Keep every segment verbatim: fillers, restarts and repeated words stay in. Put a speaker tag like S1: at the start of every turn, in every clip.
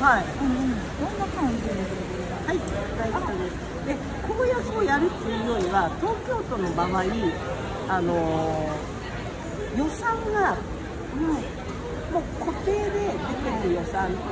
S1: はい。
S2: うん、どんな感じで。
S1: はい、大丈夫です。で、公約をやるっていうよりは、東京都の場合、あのー、予算が、もう固定で出てる予算と、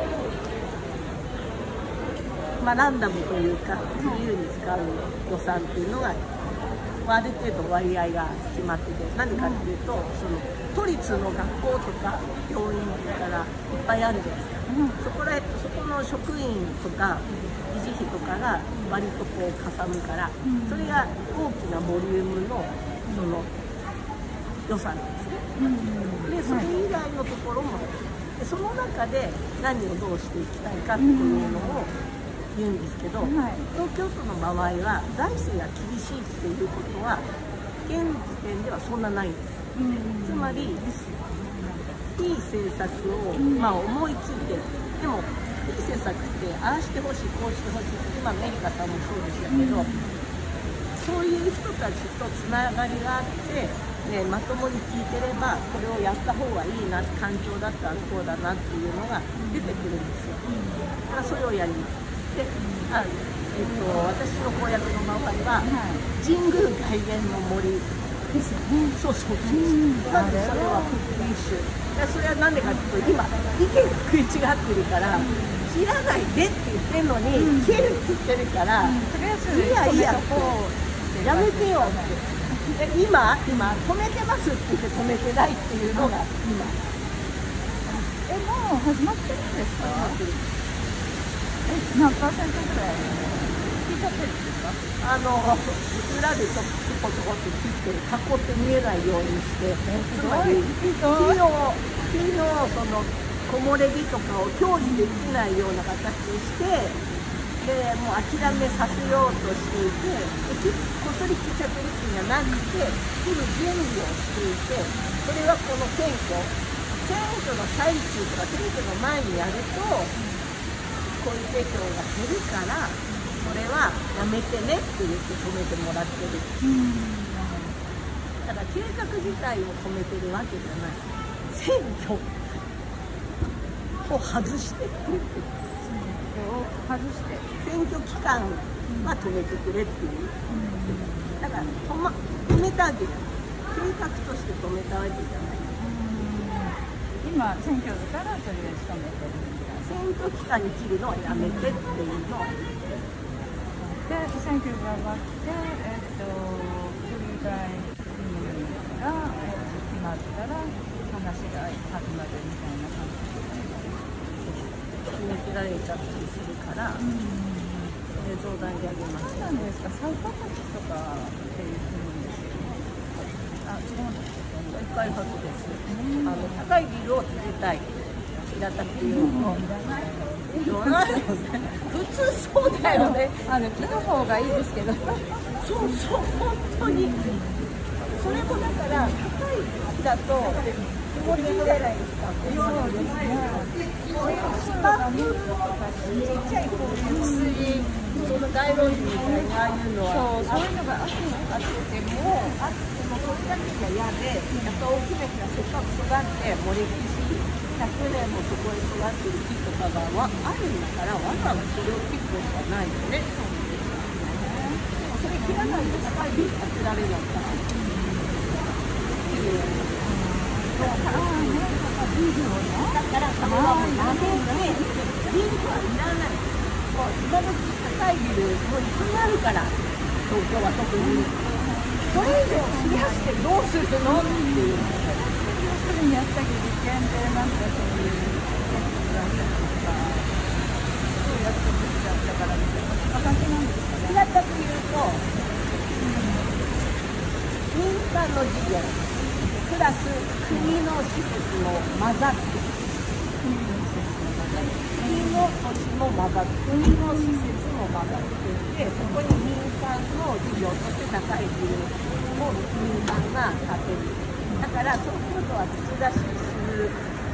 S1: まあ、ランダムというか、自由に使う予算っていうのが、ある程度割合が決まってて、何かっていうと、その都立の学校とか病院とかがいっぱいあるじゃないですか。うん、そこらそこの職員とか維持費とかが割とこうかさむから、それが大きなボリュームのその予算なんですね。うん、でそれ以外のところもでその中で何をどうしていきたいかっていうのを言うんですけど、はい、東京都の場合は財政が厳しいっていうことは現時点ではそんなないんです。うん、つまりいい政策を、まあ、思いついてでもいい政策ってああしてほしいこうしてほしい今のエリカさんもそうでしたけど、うん、そういう人たちとつながりがあって、ね、まともに聞いてればこれをやった方がいいな環境だったらこうだなっていうのが出てくるんですよ。だからそれをやります。であえっと、私の公約の場合は、はい、神宮外苑の森ですよね。そうそうそう。なんでそれはフィッシュ。それはなんでかっていうと今意見が食い違ってるから、切らないでって言ってるのに、うん、切るって言ってるから、うん、いやいやこうやめてよって。で今今止めてますって言って止めてないっていうのが今。
S2: えもう始まってるんですか？え何パーセントぐらい？聞いちゃってるんですか？
S1: あの裏でちょっとポコポコって切って囲って見えないようにして、つまり木の木のその木漏れ日とかを享受できないような形にして、でもう諦めさせようとしていて、でこっそり切っちゃってるっていうんじゃなくて、切る準備をしていて、それはこの選挙選挙の最中とか選挙の前にやると小池票が減るから。それはやめてねって言って止めてもらってる。ただ計画自体を止めてるわけじゃない。選挙を外してって言ってる。
S2: 選挙を外して
S1: 選挙期間は止めてくれっていう。だから止、ま、止めたわけじゃない。計画として止めたわけじゃない。
S2: 今選挙だからとりあえず止めてる。
S1: 選挙期間に切るのはやめてっていうのは。
S2: で選挙が終わって、えっと、都議会議員が、えっと、決まったら話が始まるみたいな感じで
S1: 決め切られちゃったりするから、うん、映像台であげます。
S2: そうなんですか。再開発とかっていうふうにですよね。あ、違うんですか。
S1: 再開発です。うん、あの高いビルを建てたい。平たく言うの。普通そうだよね。
S2: あの木の方がいいですけど。
S1: そうそう本当に。それもだから高い木だと曇り切れないですか。そうですね。芝生とかちっちゃいこういう薄いその街路樹みたいなああいうのは
S2: そうそういうのがあって
S1: あってもあってもそれだけじゃ嫌で、やっぱ大きな木がせっかく育っても歴史ひゃくねんもそこへ育ってる木とかがあるんだからわざわざそれを切るしかないよね。それ切らないと高いビル建てられないから。だからビルをね、だからそれはもうやめてビルはいらない。もう今時高いビルもういっぱいあるから東京は特に。それ以上増やしてどうするのっていう。
S2: にやったけど限定なんかそういうやつだったりとかそういう約束しちゃったからみたいな感じなんですかね。
S1: 平たく言うと、うん、民間の事業プラス国の施設の混ざって国の施設の混ざって国の土地も混ざって国の施設も混ざっていて、そこに民間の事業として高いビルも民間が建てる。だから東京都は口出しする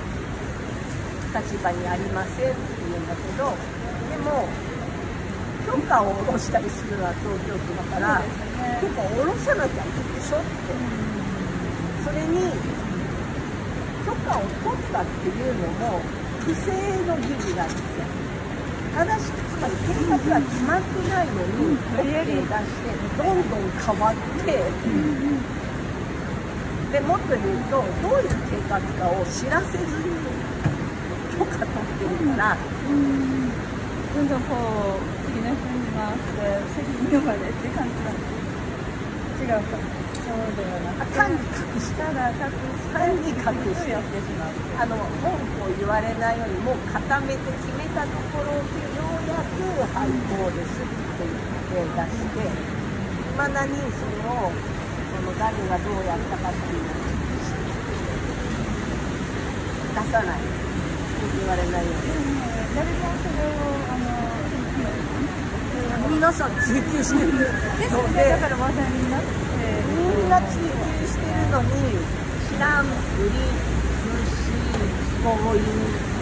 S1: 立場にありませんって言うんだけど、でも許可を下ろしたりするのは東京都だから、許可を下ろさなきゃいいでしょって。それに許可を取ったっていうのも不正の疑義があって、正しく、つまり計画は決まってないのに、とりあえず出して、どんどん変わって、でもっと言うと、どういう計画かを知らせずに許可取ってるから、
S2: どんどんこう、次の人に回して、責任までって感じなんです。違うか。そうではなくて、
S1: 単に隠したら、
S2: 隠して、
S1: 単に隠して
S2: やってしまう。
S1: あの文句を言われないように、もう固めて決めたところをようやく配合ですって言って出して、いまだにそれをその誰がどうやったかっていうのを出さない。言われないように。
S2: 誰もそれをあの
S1: 皆さん追求してるので、
S2: だから話題になって
S1: みんな追求してるのに、知らんぷり、無視、強引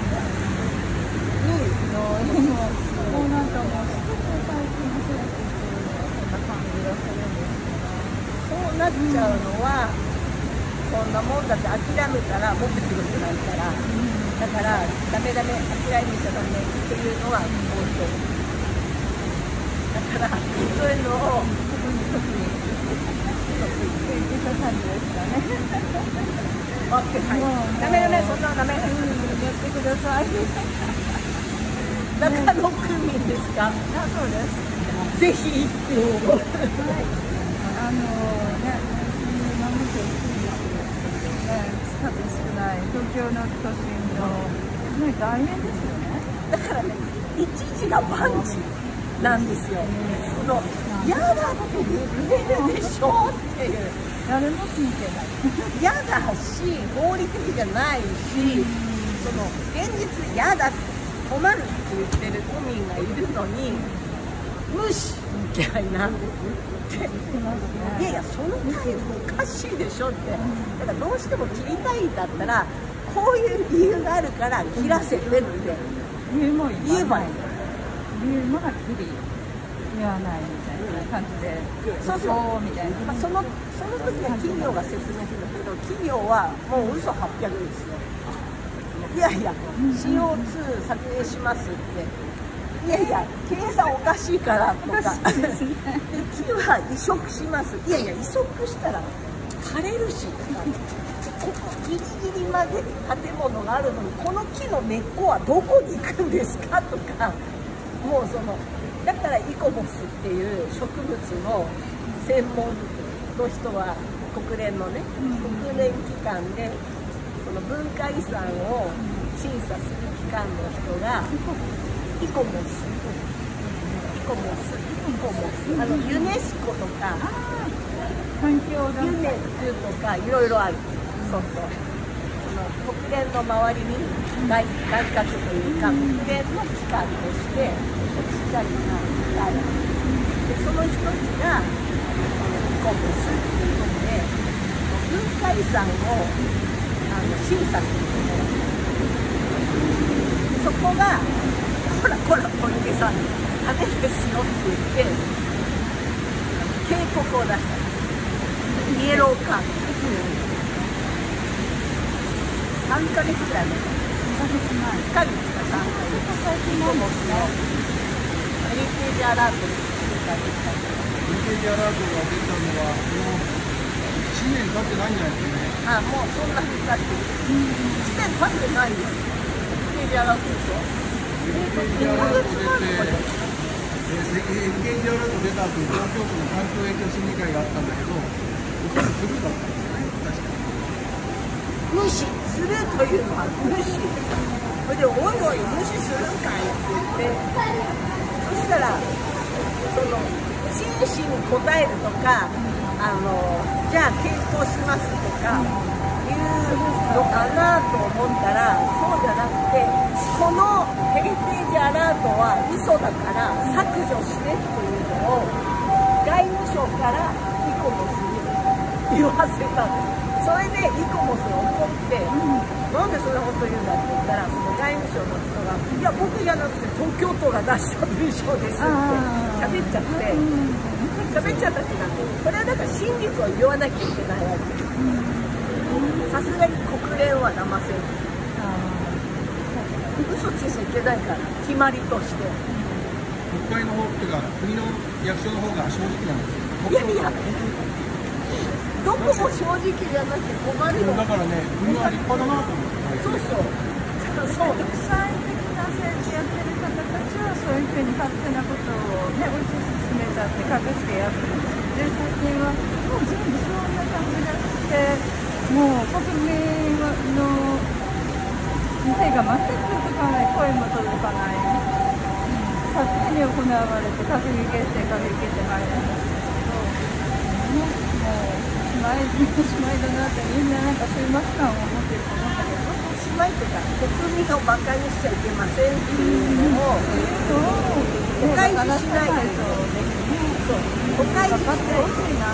S1: に、
S2: もうなんかもうすごく最近の人たちっていうのはそんな感じがするんですけど、
S1: そうなっちゃうのは、こんなもんだって諦めたらもっとひどくなるから、だからダメダメ、諦めちゃダメっていうのは本当。だからそういうのを特に特に
S2: 言った感じですかね。
S1: 待って、はい。ダメダメ、そんなのダメ。やってください。中野区民ですか？
S2: あ、そうです。
S1: ぜひ一票を。はい。
S2: あのね、今見てね、数少ない東京の都心のね、大変ですよね。
S1: だからね、一時が万事なんですよ。その嫌だって言ってるでしょっていう。
S2: 誰も聞いてない。
S1: 嫌だし、合理的じゃないし、その現実嫌だって困るって言ってる都民がいるのに無視みたいな。いやいや、その態度おかしいでしょって。だからどうしても切りたいんだったら、こういう理由があるから切らせてって
S2: 言
S1: 言えばいい。
S2: 理由もはっきり言わないみたいな感じで、
S1: そうそう
S2: みたいな。
S1: まあ、そのその時は企業が説明するんだけど、企業はもう嘘はっぴゃくですよ。いやいや シーオーツー 削減しますって、いやいや計算おかしいからとか、で木は移植します、いやいや移植したら枯れるしとか、ここギリギリまで建物があるのにこの木の根っこはどこに行くんですかとか、もうそのだからイコモスっていう植物の専門の人は国連のね、国連機関でその文化遺産を審査する機関の人がイコモス、イコモス、イコモス、あのユネスコとか
S2: 環境だ
S1: ユネスとかいろいろある。そうそう。その国連の周りに外外郭というか国連の機関としてしっかりがある。でその一つがイコモスっていうので文化遺産をあの審査するところ。そこがほらほら小池さんダメですよって言って警告を出した。イエローカード。さんかげつぐらい前。いっかげつかさんかげつ。イコモスのヘリテージアラートに追加できた。
S3: ヘリテージアラートが出たのはもういちねん経ってないんじゃないですかね。
S1: あ、もうそんなに経ってる。いちねん経ってないよ。ヘリテージアラートでしょ。
S3: ヘリテージアラート出て、ヘリテージアラート出た後に東京都の環境影響審議会があったんだけど、そこでスルーだったんですよね、確かに。
S1: 無視するというのは無視。それでおいおい無視するんかいって言って、そしたらその真摯に答えるとか、あのじゃあ検討しますとかいうのかなと思ったら、そうじゃなくて、このヘリテージアラートは嘘だから削除してっていうのを外務省からイコモスに言わせたんです。それでイコモスが怒って、うん、なんでそんなこと言うんだって言ったら、その外務省の人が、いや、僕じゃなくて東京都が出した文章ですって喋っちゃって、喋っちゃったっていうか、それはだから真実を言わなきゃいけないわけです。さすがに国連は騙せる。 嘘ついちゃいけないから、決まりとして。
S3: 国会の方っていうか、国の役所の方が正直なんですよ。
S1: いやいや、どこも正直じゃなくて困るよ。
S3: だからね、国は立派だなと思って。
S1: そうそう。そう。
S2: 国際的な政治やってる方たちはそういうふうに勝手なことをね、推し進めたって隠してやってる。で、最近はもう全部そんな感じがして、もう国民の手が全く届かない、声も届かない。勝手に行われて、閣議決定、閣議決定までなんですけど、もう、しまい、しまいだなって、みんななんか終末感を持ってると思うんだけど、
S1: おしまいとか、国民をバカにしちゃいけませんっていうのを、お返ししないと。そう、お返ししないと。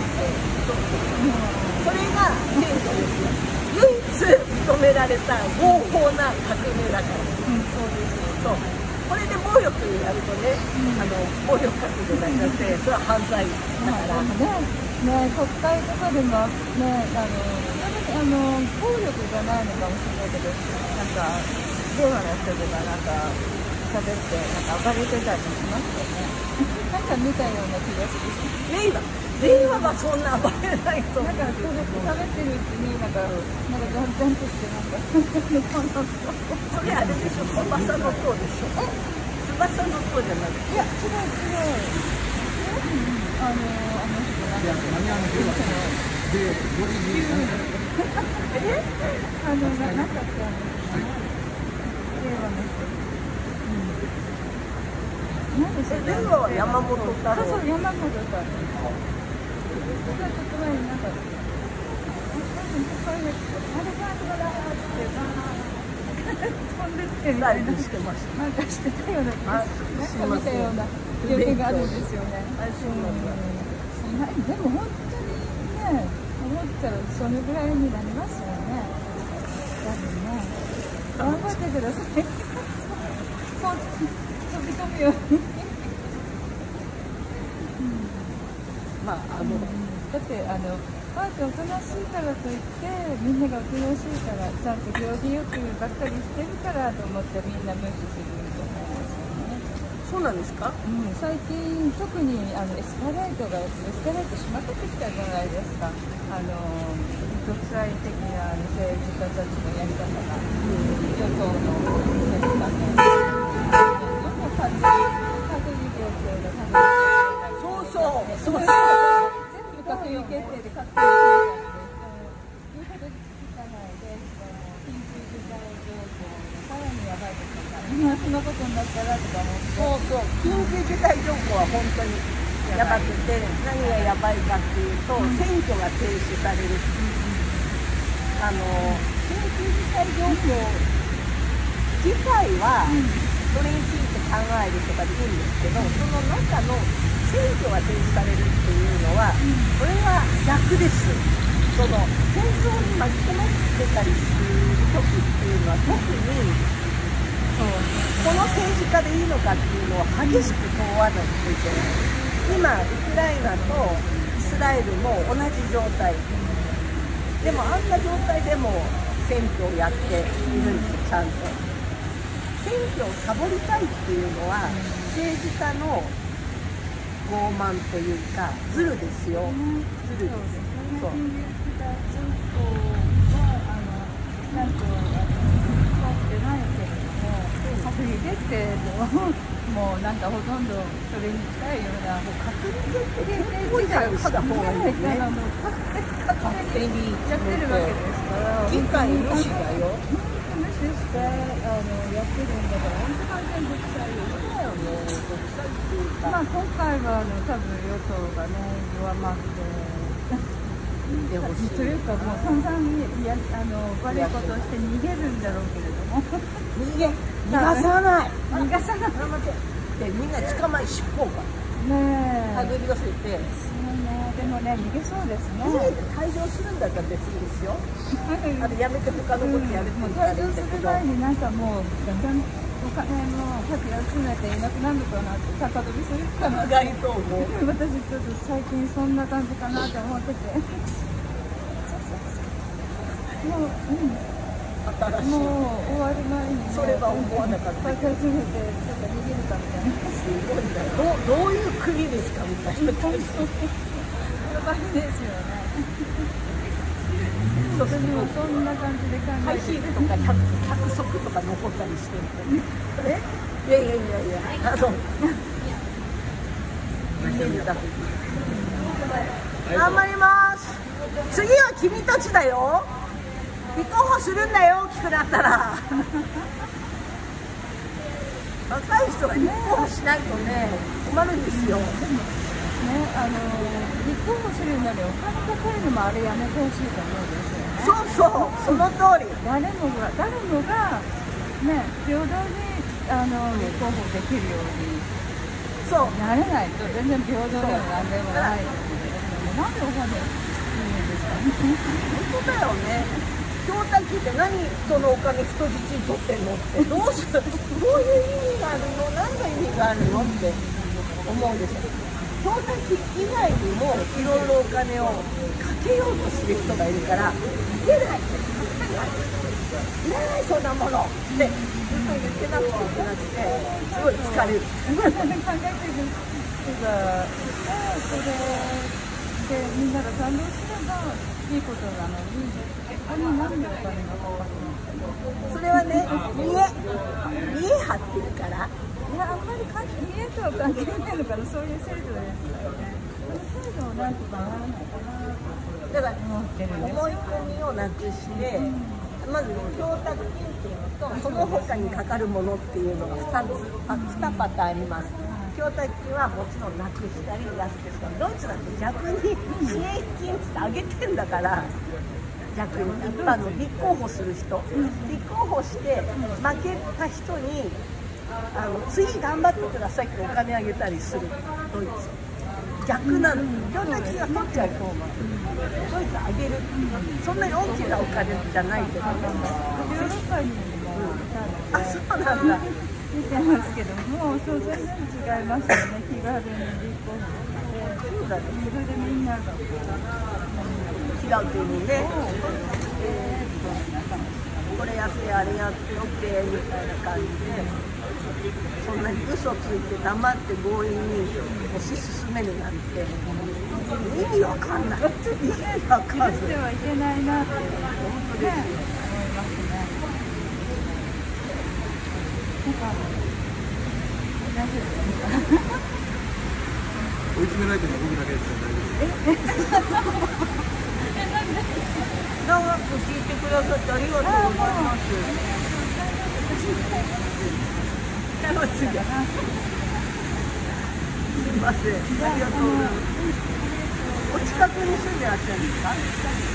S1: それが選挙ですよ。唯一認められた合法な革命だから。うん、そうです。そう。これで暴力やるとね、あの暴力革命になっちゃって、それは犯罪だから。
S2: ね、国会とかでもね、あの、あの暴力じゃないのかもしれないけど、なんか令和の人とかなんか喋ってなんか暴れてたりしますよね。なんか見たような気がする。
S1: 令和、令和はそんな暴れないと思う。
S2: なんかそれ喋ってるうちになんかなんかガンガンとしてなんか
S1: それあれでしょ、翼の塔でしょ。翼の塔じゃなくて。
S2: いや違う違う。あのあの人なんか
S3: 何あの人でごじに
S2: えあのななんかってあの令和の人。何でしょう。
S1: 令和は山本太郎。
S2: そうそう山本太郎。ちょっと前になんかあれがとかだって飛んでってみたいな
S1: してました。
S2: なんかしてたようななんか見たような記憶があるんですよね。
S1: あ、そうなんだ。
S2: でも本当にね思ったらそのぐらいになりますよね。多分ね頑張ってください。本当に飛び込むように。
S1: まああの
S2: だってあのあーっておとなしいからといってみんながおとなしいからちゃんと行儀よくばっかりしてるからと思ってみんな無視すると思うんですよね。
S1: そうなんですか？
S2: うん、最近特にあのエスカレートがエスカレートしまくってきたじゃないですか。あの独裁的な政治家たちのやり方が、うん、与党の政治家ね。どんどん閣議決定が
S1: そうそうそうそう。
S2: 閣議決定で勝手に決めたんで、言うほど聞かないで、緊急事態状況がさらにやばいとか、今そんなことになったらとか思って。
S1: そうそう、緊急事態条項は本当にやばくて、何がやばいかっていうと、選挙が停止される。あの緊急事態条項自体は、それについて考えるとかでいいんですけど、その中の選挙が停止されるっていうのは、これは逆です。その戦争に巻き込まれてたりする時っていうのは特にそうこの政治家でいいのかっていうのを激しく問わないといけない。今ウクライナとイスラエルも同じ状態でも、あんな状態でも選挙をやっているんです。ちゃんと選挙をサボりたいっていうのは政治家の傲慢というかズルですよ。ズルです。そう。
S2: 緊急事態条項はあのちゃんと通ってないけれども、閣議決定ではもうなんかほとんどそれに近いような
S1: 閣議決定
S2: 自体をした方がいいね。
S1: 勝手に
S2: やってるわけですから。
S1: 議会無視だよ。
S2: 無視してあのやってるんだから本当完全独裁よ。
S1: だよね。独裁っていうか。
S2: まあ今回はあの多分与党がね弱まって。
S1: でほしい
S2: というかもう散々やあの悪いことをして逃げるんだろうけれども
S1: 逃げ逃がさない
S2: 逃がさない
S1: でみんな捕まえ尻尾が
S2: ねえ
S1: 手繰り寄せて
S2: そうねでもね逃げそうですね
S1: 退場するんだったら別にですよあれやめて他のことやるって言ったらいい
S2: 退場する
S1: んだけど
S2: 前になんかもうだんだんお金もかき集めていなくなるのかなって高飛びするかな
S1: 意外と思う
S2: 私ちょっと最近そんな感じかなって思っててもう、うん、
S1: ったらしい。
S2: もう終わる前に、ね、
S1: それは思わなかった。
S2: 買い始めてちょっと逃げるかみたいな。
S1: すごいな。どうどういう国ですかみたいな感じ。
S2: やばいですよね。
S1: そう
S2: 私もそんな感じで考
S1: ハイ
S2: えて
S1: ヒールとか脚足とか残ったりしてる。え？いやいやいやいや。あのイメージだと。頑張ります。次は君たちだよ。立候補するんだよ。大きくなったら。若い人は立候補しないとね困るんですよ。
S2: ね、あの立候補するのにお金かけるのもあれやめてほしいと思うんですよね。
S1: そうそう、その通り。
S2: 誰もが誰もがね平等にあの立候補できるように
S1: そう
S2: なれないと全然平等でも何でもないので、なんでお金いいんですかね。
S1: 本当だよね。供託って何そのお金人質に取ってんのってどうするどういう意味があるの何の意味があるのって思うんですよ。供託以外にもいろいろお金をかけようとする人がいるからいけないいらないそんなものってずっと言ってなくちゃいけなくてすごい疲れる。
S2: 考えてる人がそれでみんなが賛同すればいいことなのに、ここになんでお金がかかるの？
S1: それはね、見え見え張ってるから。
S2: いや、あんまり関係見えとは関係ないのかな、そういう制度ですからね。そういう制度をなんとかならないかなと
S1: だから
S2: 思ってるんです。
S1: 思い込みをなくして、まず供託金っていうのとその他にかかるものっていうのがふたつあにパターンあります。供託金はもちろんなくしたり安くしたり、ドイツだって逆に支援金ってあげてんだから。逆にあの立候補する人、立候補して負けた人にあの次頑張ってくださいってお金あげたりするドイツ。逆なの。供託金は取っちゃうと思う。ドイツあげる。そんなに大きなお金じゃないけど。
S2: ヨーロッパにも
S1: あ、そうなんだ。
S2: 見てますけども、そう全然違いますよね。気軽に立候補して、
S1: そうだね。
S2: それでみんなが
S1: 気楽にね。えー、これやってあれやって オーケー みたいな感じで、そんなに嘘ついて黙って強引に推し進めるなんて意味わかんない。意味わかんない。
S2: 許してはいけないなって、ね、
S1: 本当ですよ。
S2: 思いますね。なんか大丈夫ですか？
S3: 追い詰められてるのは僕だけですよ、大丈夫です。
S1: 長く聞いてくださってありがとうございます。楽しい。すみません。ありがとうございます。お近くに住んでらっしゃるんですか？